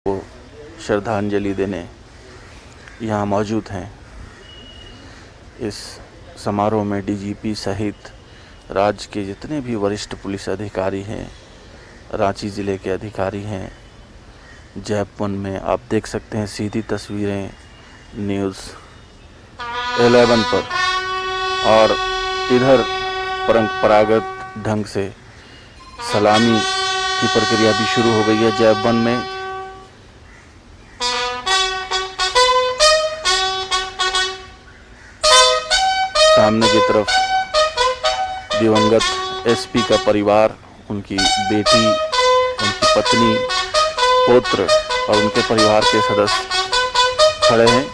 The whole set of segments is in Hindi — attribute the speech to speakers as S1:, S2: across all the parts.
S1: को श्रद्धांजलि देने यहाँ मौजूद हैं। इस समारोह में डीजीपी सहित राज्य के जितने भी वरिष्ठ पुलिस अधिकारी हैं, रांची ज़िले के अधिकारी हैं। जैप-1 में आप देख सकते हैं सीधी तस्वीरें न्यूज़ 11 पर, और इधर परंपरागत ढंग से सलामी की प्रक्रिया भी शुरू हो गई है जैप-1 में। सामने की तरफ दिवंगत एसपी का परिवार, उनकी बेटी, उनकी पत्नी, पुत्र और उनके परिवार के सदस्य खड़े हैं।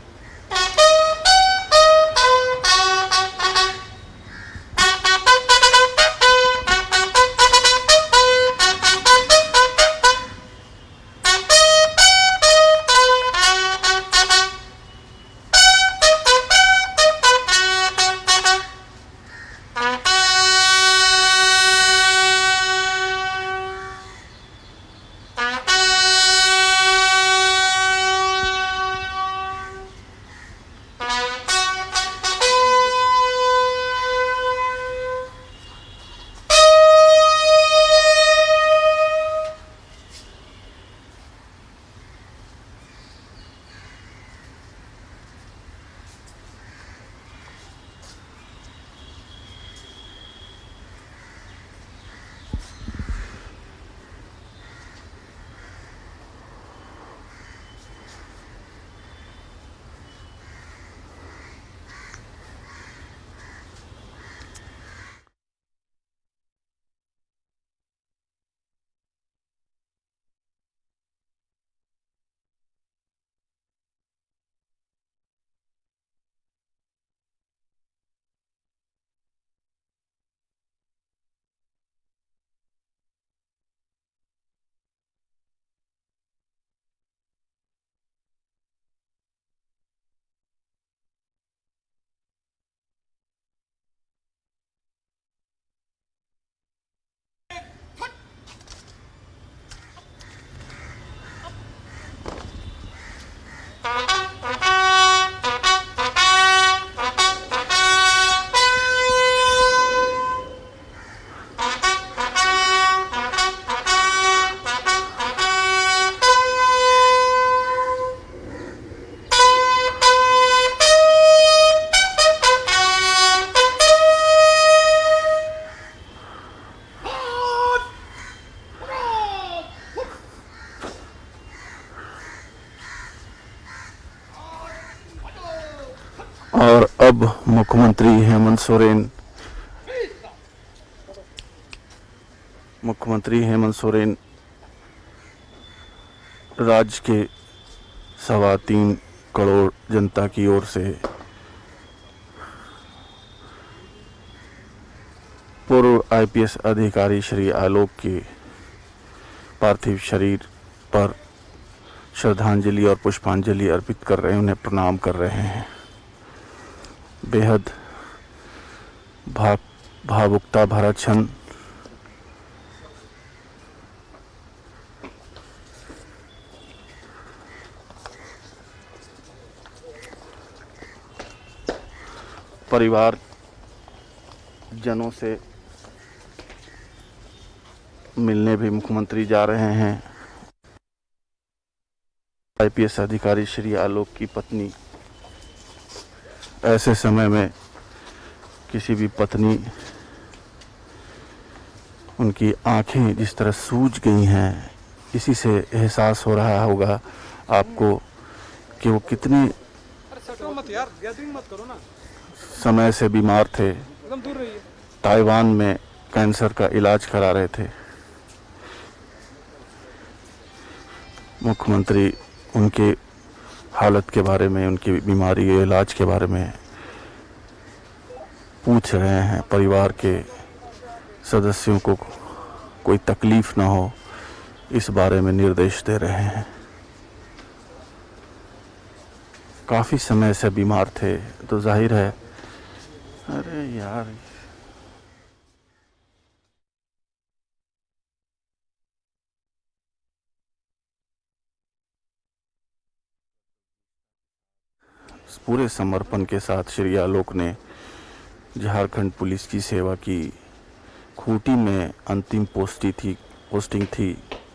S1: और अब मुख्यमंत्री हेमंत सोरेन राज्य के 3.25 करोड़ जनता की ओर से पूर्व आईपीएस अधिकारी श्री आलोक के पार्थिव शरीर पर श्रद्धांजलि और पुष्पांजलि अर्पित कर रहे हैं, उन्हें प्रणाम कर रहे हैं। बेहद भावुकता भरा क्षण परिवार जनों से मिलने भी मुख्यमंत्री जा रहे हैं। आईपीएस अधिकारी श्री आलोक की पत्नी, ऐसे समय में किसी भी पत्नी, उनकी आंखें जिस तरह सूज गई हैं, इसी से एहसास हो रहा होगा आपको कि वो कितने समय से बीमार थे, ताइवान में कैंसर का इलाज करा रहे थे। मुख्यमंत्री उनके हालत के बारे में, उनकी बीमारी के इलाज के बारे में पूछ रहे हैं। परिवार के सदस्यों को कोई तकलीफ ना हो, इस बारे में निर्देश दे रहे हैं। काफ़ी समय से बीमार थे, तो जाहिर है, अरे यार पूरे समर्पण के साथ श्री आलोक ने झारखंड पुलिस की सेवा की। खूंटी में अंतिम पोस्टिंग थी,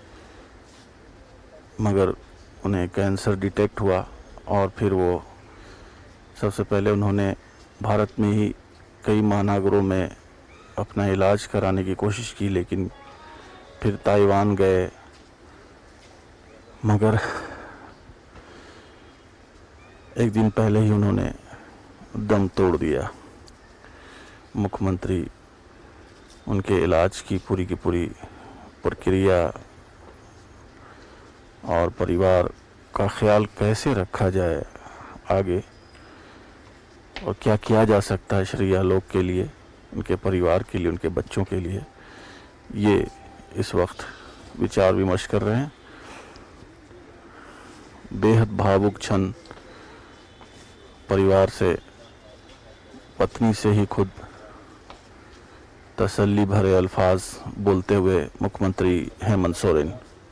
S1: मगर उन्हें कैंसर डिटेक्ट हुआ और फिर वो सबसे पहले उन्होंने भारत में ही कई महानगरों में अपना इलाज कराने की कोशिश की, लेकिन फिर ताइवान गए, मगर एक दिन पहले ही उन्होंने दम तोड़ दिया। मुख्यमंत्री उनके इलाज की पूरी प्रक्रिया और परिवार का ख्याल कैसे रखा जाए आगे और क्या किया जा सकता है श्री आलोक के लिए, उनके परिवार के लिए, उनके बच्चों के लिए, ये इस वक्त विचार विमर्श कर रहे हैं। बेहद भावुक क्षण परिवार से, पत्नी से ही खुद तसल्ली भरे अल्फाज बोलते हुए मुख्यमंत्री हेमंत सोरेन।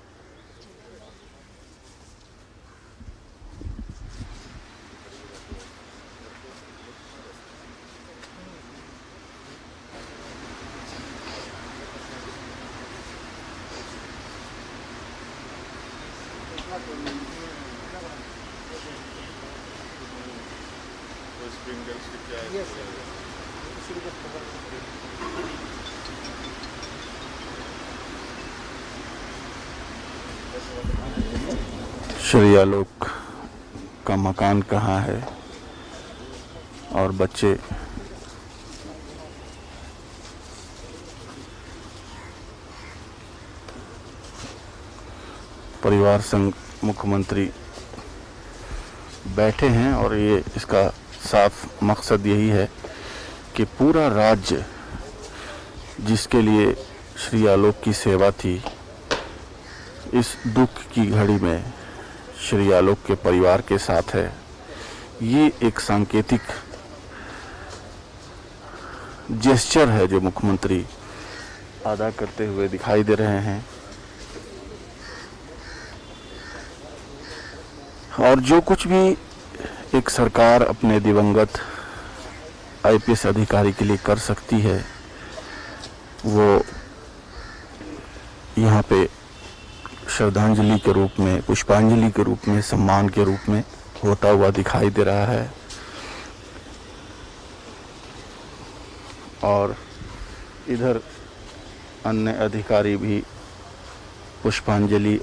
S1: श्री आलोक का मकान कहाँ है और बच्चे परिवार संग मुख्यमंत्री बैठे हैं और ये इसका साफ मकसद यही है कि पूरा राज्य जिसके लिए श्री आलोक की सेवा थी, इस दुख की घड़ी में श्री आलोक के परिवार के साथ है। ये एक सांकेतिक जेस्चर है जो मुख्यमंत्री अदा करते हुए दिखाई दे रहे हैं। और जो कुछ भी एक सरकार अपने दिवंगत आईपीएस अधिकारी के लिए कर सकती है, वो यहाँ पे श्रद्धांजलि के रूप में, पुष्पांजलि के रूप में, सम्मान के रूप में होता हुआ दिखाई दे रहा है। और इधर अन्य अधिकारी भी पुष्पांजलि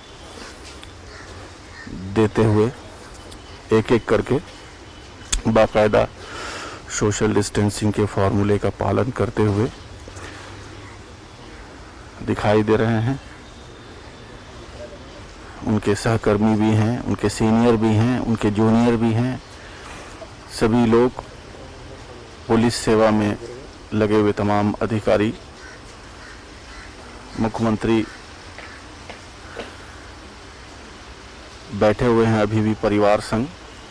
S1: देते हुए एक एक करके बाकायदा सोशल डिस्टेंसिंग के फॉर्मूले का पालन करते हुए दिखाई दे रहे हैं। उनके सहकर्मी भी हैं, उनके सीनियर भी हैं, उनके जूनियर भी हैं, सभी लोग, पुलिस सेवा में लगे हुए तमाम अधिकारी, मुख्यमंत्री बैठे हुए हैं अभी भी परिवार संग।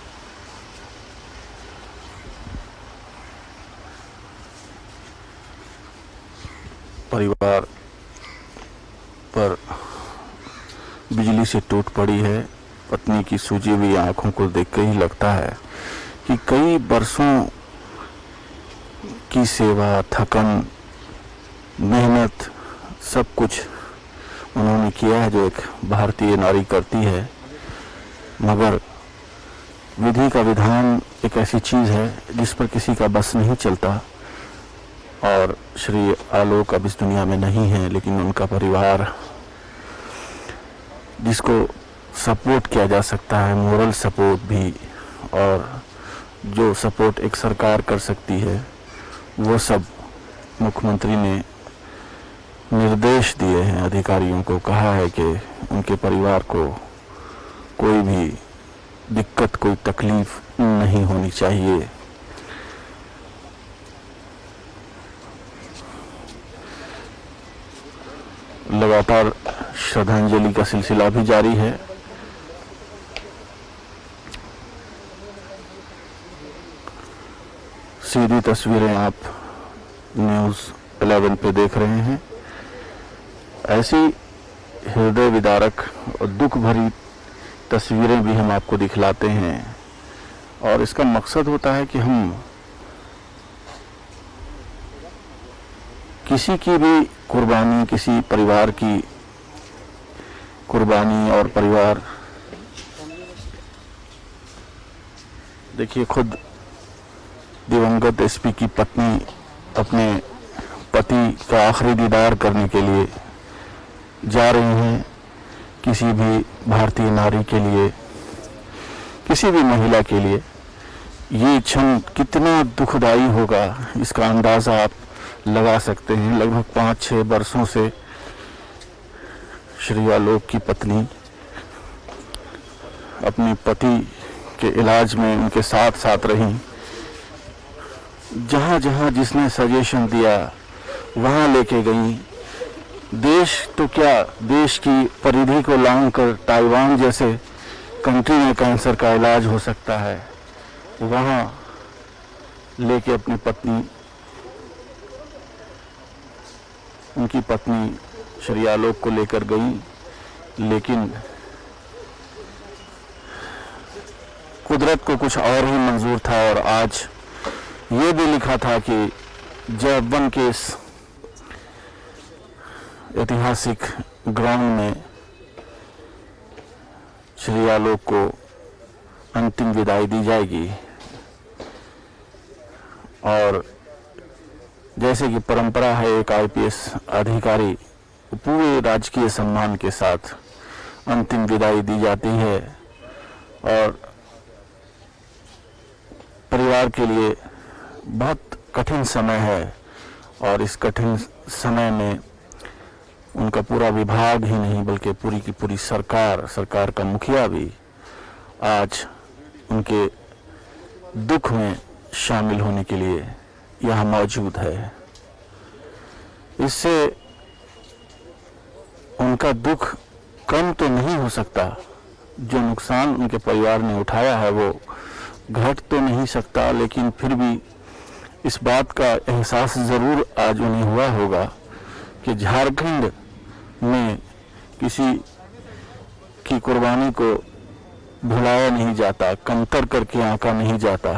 S1: परिवार पर बिजली से टूट पड़ी है। पत्नी की सूजी हुई आंखों को देखकर ही लगता है कि कई बरसों की सेवा, थकन, मेहनत, सब कुछ उन्होंने किया है जो एक भारतीय नारी करती है, मगर विधि का विधान एक ऐसी चीज़ है जिस पर किसी का बस नहीं चलता। और श्री आलोक अब इस दुनिया में नहीं है, लेकिन उनका परिवार, जिसको सपोर्ट किया जा सकता है, मोरल सपोर्ट भी, और जो सपोर्ट एक सरकार कर सकती है, वो सब मुख्यमंत्री ने निर्देश दिए हैं अधिकारियों को। कहा है कि उनके परिवार को कोई भी दिक्कत, कोई तकलीफ नहीं होनी चाहिए। लगातार श्रद्धांजलि का सिलसिला भी जारी है। सीधी तस्वीरें आप न्यूज़ 11 पे देख रहे हैं। ऐसी हृदय विदारक और दुख भरी तस्वीरें भी हम आपको दिखलाते हैं और इसका मकसद होता है कि हम किसी की भी कुर्बानी, किसी परिवार की कुर्बानी और परिवार, देखिए खुद दिवंगत एसपी की पत्नी अपने पति का आखिरी दीदार करने के लिए जा रही हैं। किसी भी भारतीय नारी के लिए, किसी भी महिला के लिए ये क्षण कितना दुखदाई होगा, इसका अंदाज़ा आप लगा सकते हैं। लगभग 5-6 वर्षों से श्री आलोक की पत्नी अपने पति के इलाज में उनके साथ साथ रही। जहाँ जहाँ जिसने सजेशन दिया वहाँ लेके गई। देश तो क्या, देश की परिधि को लांघकर ताइवान जैसे कंट्री में कैंसर का इलाज हो सकता है, वहाँ लेके अपनी पत्नी, उनकी पत्नी श्री आलोक को लेकर गई। लेकिन कुदरत को कुछ और ही मंजूर था और आज ये भी लिखा था कि जब वन के इस ऐतिहासिक ग्राउंड में श्री आलोक को अंतिम विदाई दी जाएगी। और जैसे कि परंपरा है, एक आईपीएस अधिकारी पूरे राजकीय सम्मान के साथ अंतिम विदाई दी जाती है। और परिवार के लिए बहुत कठिन समय है और इस कठिन समय में उनका पूरा विभाग ही नहीं बल्कि पूरी की पूरी सरकार का मुखिया भी आज उनके दुख में शामिल होने के लिए यहाँ मौजूद है। इससे उनका दुख कम तो नहीं हो सकता, जो नुकसान उनके परिवार ने उठाया है वो घट तो नहीं सकता, लेकिन फिर भी इस बात का एहसास ज़रूर आज उन्हें हुआ होगा कि झारखंड में किसी की कुर्बानी को भुलाया नहीं जाता, कमतर करके आंका नहीं जाता।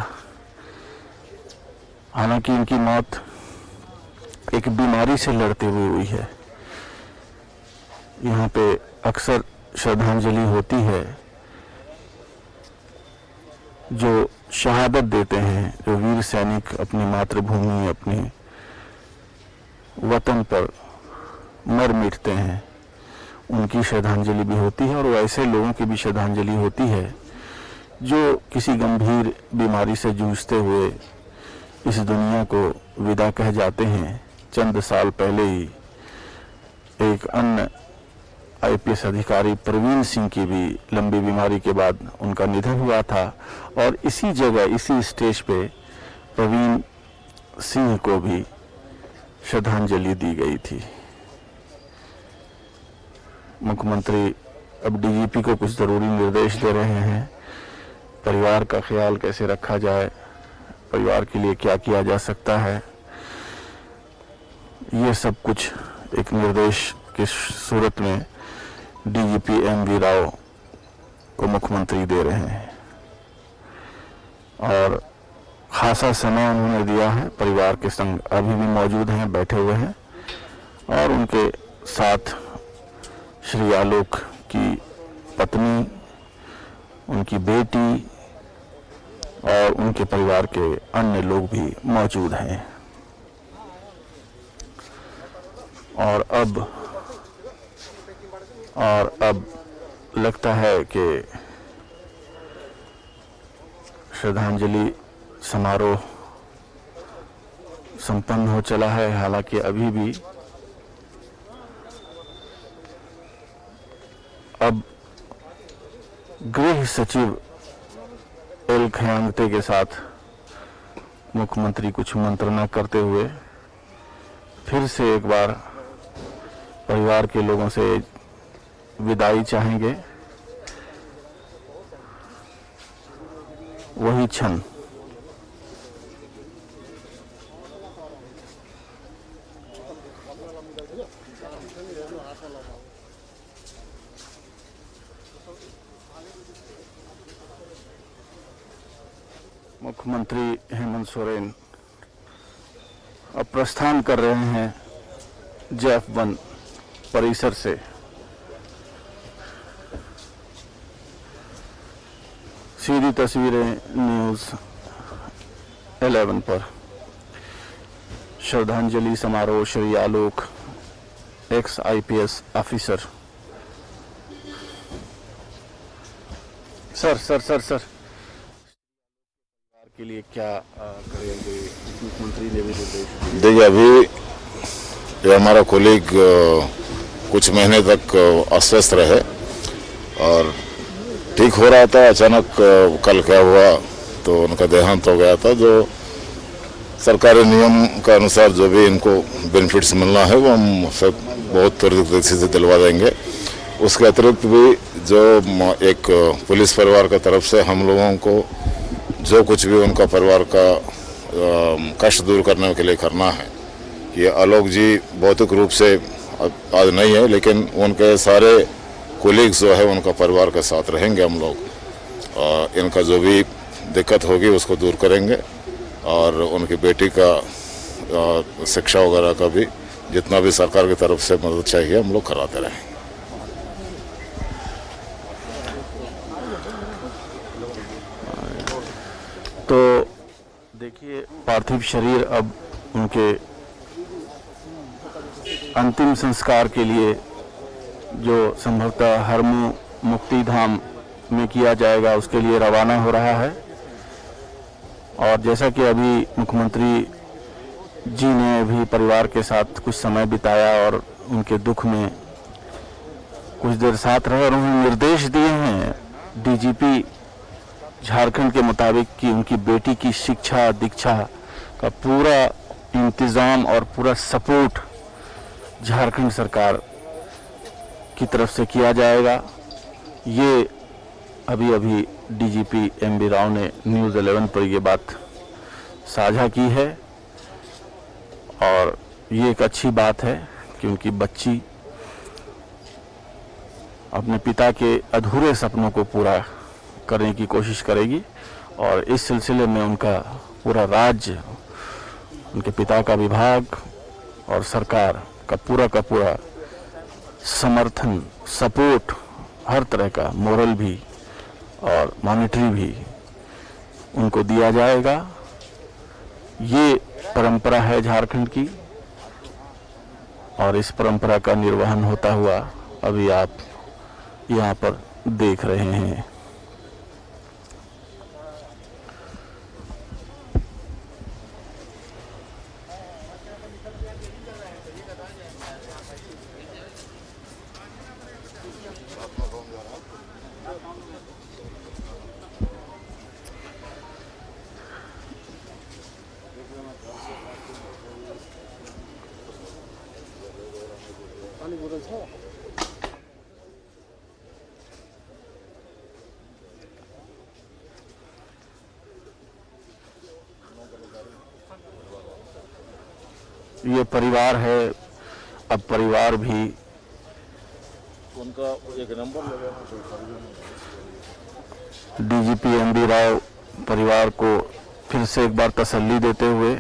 S1: हालांकि इनकी मौत एक बीमारी से लड़ते हुए हुई है। यहाँ पे अक्सर श्रद्धांजलि होती है, जो शहादत देते हैं, जो वीर सैनिक अपनी मातृभूमि, अपने वतन पर मर मिटते हैं, उनकी श्रद्धांजलि भी होती है। और वैसे लोगों की भी श्रद्धांजलि होती है जो किसी गंभीर बीमारी से जूझते हुए इस दुनिया को विदा कह जाते हैं। चंद साल पहले ही एक अन्य आईपीएस अधिकारी प्रवीण सिंह की भी लंबी बीमारी के बाद उनका निधन हुआ था और इसी जगह, इसी स्टेज पे प्रवीण सिंह को भी श्रद्धांजलि दी गई थी। मुख्यमंत्री अब डीजीपी को कुछ जरूरी निर्देश दे रहे हैं, परिवार का ख्याल कैसे रखा जाए, परिवार के लिए क्या किया जा सकता है, ये सब कुछ एक निर्देश की सूरत में डीजीपी एमवी राव को मुख्यमंत्री दे रहे हैं। और खासा समय उन्होंने दिया है, परिवार के संग अभी भी मौजूद हैं, बैठे हुए हैं और उनके साथ श्री आलोक की पत्नी, उनकी बेटी और उनके परिवार के अन्य लोग भी मौजूद हैं। और अब लगता है कि श्रद्धांजलि समारोह संपन्न हो चला है। हालांकि अभी भी अब गृह सचिव एल खयांगते के साथ मुख्यमंत्री कुछ मंत्रणा करते हुए फिर से एक बार परिवार के लोगों से विदाई चाहेंगे। वही क्षण मुख्यमंत्री हेमंत सोरेन अब प्रस्थान कर रहे हैं JF1 परिसर से। सीधी तस्वीरें न्यूज़ 11 पर। श्रद्धांजलि समारोह Shri Alok ex IPS officer. Sir के लिए क्या करेंगे? मुख्यमंत्री ने भी निर्देश।
S2: देखिए, अभी ये हमारा कोलीग कुछ महीने तक अस्वस्थ रहे और ठीक हो रहा था। अचानक कल क्या हुआ तो उनका देहांत हो गया था। जो सरकारी नियम के अनुसार जो भी इनको बेनिफिट्स मिलना है वो हम सब बहुत त्वरित गति से दिलवा देंगे। उसके अतिरिक्त भी जो एक पुलिस परिवार की तरफ से हम लोगों को जो कुछ भी उनका परिवार का कष्ट दूर करने के लिए करना है, ये आलोक जी भौतिक रूप से आज नहीं है, लेकिन उनके सारे कोलीग्स जो है उनका परिवार के साथ रहेंगे। हम लोग इनका जो भी दिक्कत होगी उसको दूर करेंगे और उनकी बेटी का शिक्षा वगैरह का भी जितना भी सरकार की तरफ से मदद चाहिए हम लोग कराते रहेंगे।
S1: तो देखिए, पार्थिव शरीर अब उनके अंतिम संस्कार के लिए जो संभवतः हरमू मुक्ति धाम में किया जाएगा उसके लिए रवाना हो रहा है। और जैसा कि अभी मुख्यमंत्री जी ने भी परिवार के साथ कुछ समय बिताया और उनके दुख में कुछ देर साथ रहे और उन्हें निर्देश दिए हैं DGP झारखंड के मुताबिक कि उनकी बेटी की शिक्षा दीक्षा का पूरा इंतज़ाम और पूरा सपोर्ट झारखंड सरकार की तरफ से किया जाएगा। ये अभी DGP MV राव ने न्यूज़ 11 पर ये बात साझा की है और ये एक अच्छी बात है कि उनकी बच्ची अपने पिता के अधूरे सपनों को पूरा करने की कोशिश करेगी और इस सिलसिले में उनका पूरा राज्य, उनके पिता का विभाग और सरकार का पूरा समर्थन, सपोर्ट, हर तरह का मोरल भी और मॉनेटरी भी उनको दिया जाएगा। ये परंपरा है झारखंड की और इस परंपरा का निर्वहन होता हुआ अभी आप यहाँ पर देख रहे हैं। ये परिवार है, अब परिवार भी
S2: उनका एक नंबर
S1: DGP MV राव परिवार को फिर से एक बार तसल्ली देते हुए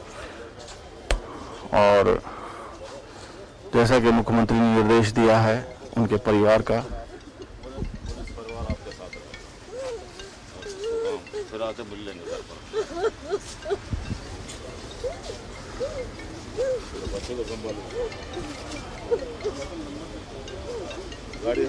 S1: और जैसा कि मुख्यमंत्री ने निर्देश दिया है उनके परिवार का
S2: फिर आके मिल लेंगे घर पर। बच्चे को संभालो। गाड़ी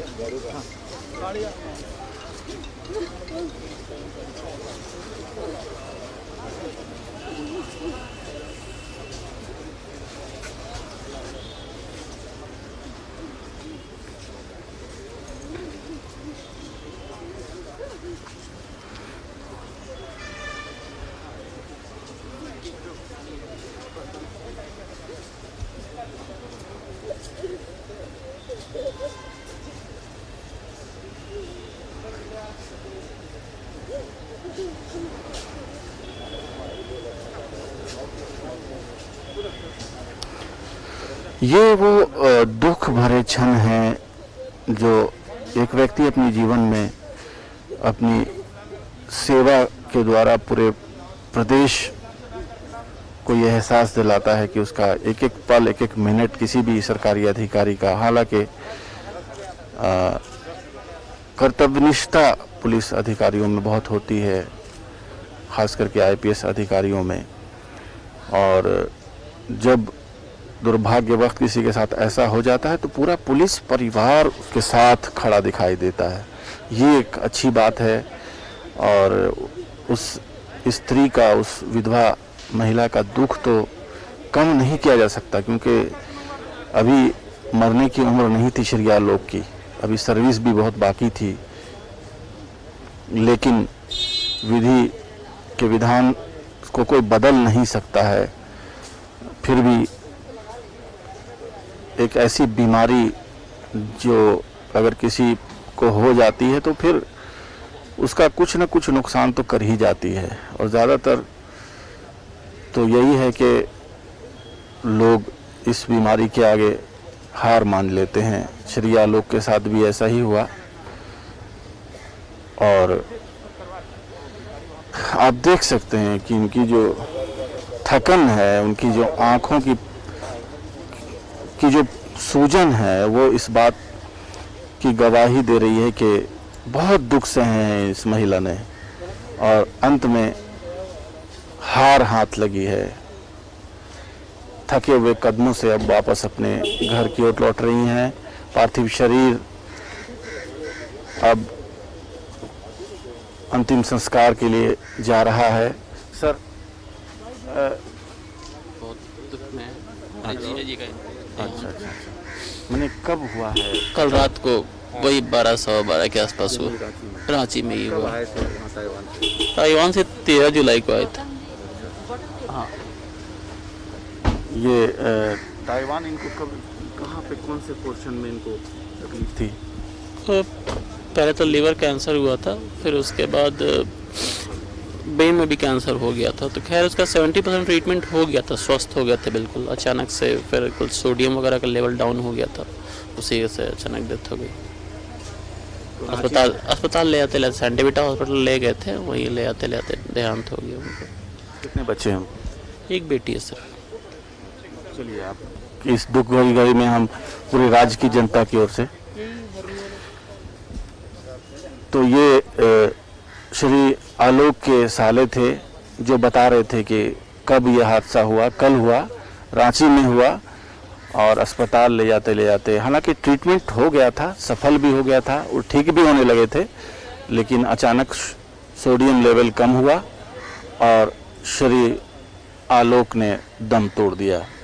S1: ये वो दुख भरे क्षण हैं जो एक व्यक्ति अपने जीवन में अपनी सेवा के द्वारा पूरे प्रदेश को यह एहसास दिलाता है कि उसका एक एक पल, एक एक मिनट किसी भी सरकारी अधिकारी का, हालांकि कर्तव्यनिष्ठा पुलिस अधिकारियों में बहुत होती है, खास करके आईपीएस अधिकारियों में, और जब दुर्भाग्यवश किसी के साथ ऐसा हो जाता है तो पूरा पुलिस परिवार के साथ खड़ा दिखाई देता है। ये एक अच्छी बात है और उस स्त्री का, उस विधवा महिला का दुख तो कम नहीं किया जा सकता, क्योंकि अभी मरने की उम्र नहीं थी श्री आलोक की, अभी सर्विस भी बहुत बाकी थी, लेकिन विधि के विधान को कोई बदल नहीं सकता है। फिर भी एक ऐसी बीमारी जो अगर किसी को हो जाती है तो फिर उसका कुछ न कुछ नुकसान तो कर ही जाती है, और ज़्यादातर तो यही है कि लोग इस बीमारी के आगे हार मान लेते हैं। श्री आलोक के साथ भी ऐसा ही हुआ, और आप देख सकते हैं कि उनकी जो थकन है, उनकी जो आँखों की जो सूजन है, वो इस बात की गवाही दे रही है कि बहुत दुख सहे हैं इस महिला ने, और अंत में हार हाथ लगी है। थके हुए कदमों से अब वापस अपने घर की ओर लौट रही हैं। पार्थिव शरीर अब अंतिम संस्कार के लिए जा रहा है। सर,
S3: बहुत दुख में जी का।
S1: अच्छा, मैंने कब हुआ है?
S3: कल रात को वही 12:15 के आसपास हुआ, रांची में ही हुआ। ताइवान से 13 जुलाई को आए थे। हाँ,
S1: ये ताइवान इनको कब, कहाँ पे, कौन से पोर्शन में इनको तकलीफ थी?
S3: तो पहले तो लीवर कैंसर हुआ था, फिर उसके बाद ब्रेन में भी कैंसर हो गया था। तो खैर उसका 70% ट्रीटमेंट हो गया था, स्वस्थ हो गया था बिल्कुल। अचानक से फिर कुछ सोडियम वगैरह का लेवल डाउन हो गया था, उसी से अचानक डेथ हो गई। अस्पताल ले आते सेंटिविटा हॉस्पिटल ले गए थे, वहीं ले आते देहांत हो गया उनको।
S1: कितने बच्चे हैं?
S3: एक बेटी है सर।
S1: चलिए, आप इस दुख भरी घड़ी में हम पूरे राज्य की जनता की ओर से, तो ये श्री आलोक के साले थे जो बता रहे थे कि कब यह हादसा हुआ। कल हुआ, रांची में हुआ, और अस्पताल ले जाते हालांकि ट्रीटमेंट हो गया था, सफल भी हो गया था और ठीक भी होने लगे थे, लेकिन अचानक सोडियम लेवल कम हुआ और श्री आलोक ने दम तोड़ दिया।